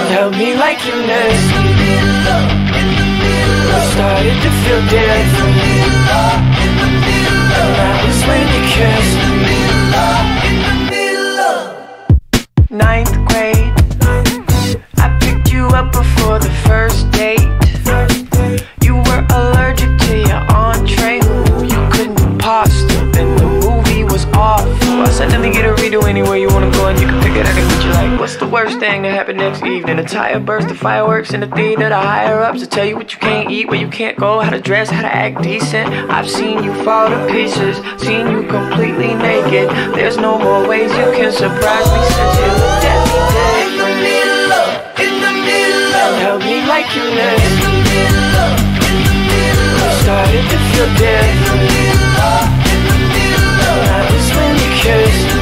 held me like you missed. Started to feel different, and that was when you kissed. Ninth grade, I picked you up before the first date. You were allergic to your entree, you couldn't do pasta, and the movie was awful. I said let me get a redo anywhere you wanna go, and you can pick it. I can put you like, what's the worst thing that happened next evening? A tire burst, the fireworks in the theater, the higher ups to tell you what you can't eat, where you can't go, how to dress, how to act decent. I've seen you fall to pieces, seen you completely naked. There's no more ways you can surprise me since you looked at me different. In the middle of, held me like you missed. Started to feel different, that was when you kissed.